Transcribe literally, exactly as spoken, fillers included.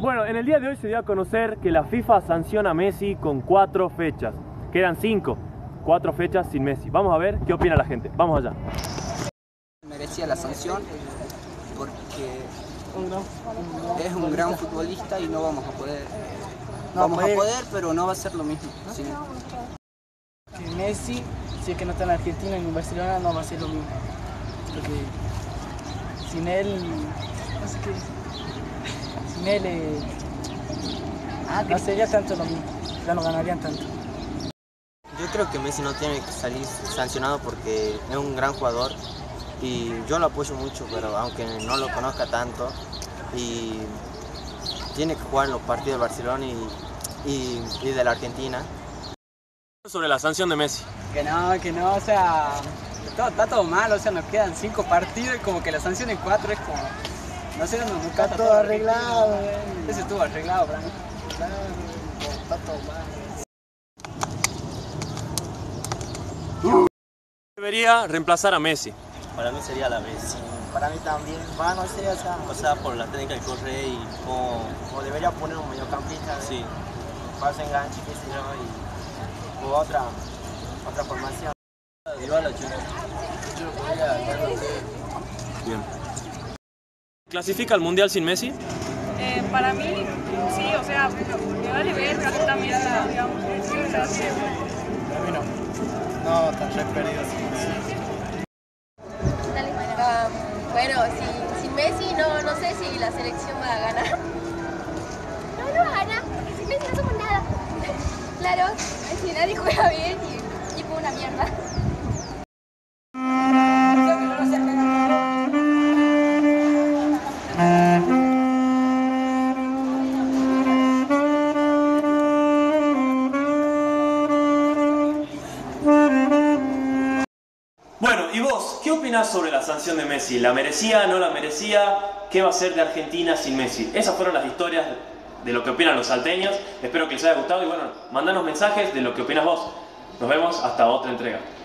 Bueno, en el día de hoy se dio a conocer que la FIFA sanciona a Messi con cuatro fechas. Quedan cinco, cuatro fechas sin Messi. Vamos a ver qué opina la gente. Vamos allá. Merecía la sanción porque es un gran futbolista y no vamos a poder. No, vamos puede. a poder, pero no va a ser lo mismo. Sí. Que Messi, si es que no está en Argentina ni en Barcelona, no va a ser lo mismo. Porque sin él, no sé qué, sin él eh, no sería tanto lo mismo, ya no ganarían tanto. Yo creo que Messi no tiene que salir sancionado porque es un gran jugador y yo lo apoyo mucho, pero aunque no lo conozca tanto, y tiene que jugar en los partidos del Barcelona y, y, y de la Argentina. Sobre la sanción de Messi. Que no, que no, o sea, todo, está todo mal, o sea, nos quedan cinco partidos y como que la sanción en cuatro es como, no sé, nos está todo, todo arreglado, arreglado. Ese estuvo arreglado, Bran. Claro, está todo mal. Debería reemplazar a Messi. Para mí sería la Messi. Para mí también, va, no sé, o sea, O sea, por la técnica que corre y como, o debería poner un mediocampista, sí. pase enganche, qué sé yo, y, o otra, otra formación. Bien. ¿Clasifica al Mundial sin Messi? Eh, para mí, sí, o sea, me vale ver, pero también, digamos, sí, o sea, sí. Para mí no, no, tan re perdido sin Dale. Um, bueno, si, sin Messi no, no sé si la selección va a ganar. No, no va a ganar, porque sin Messi no somos nada. Claro, si nadie juega bien y el equipo es una mierda. Bueno, ¿y vos? ¿Qué opinás sobre la sanción de Messi? ¿La merecía, no la merecía? ¿Qué va a ser de Argentina sin Messi? Esas fueron las historias de lo que opinan los salteños. Espero que les haya gustado y bueno, mandanos mensajes de lo que opinas vos. Nos vemos hasta otra entrega.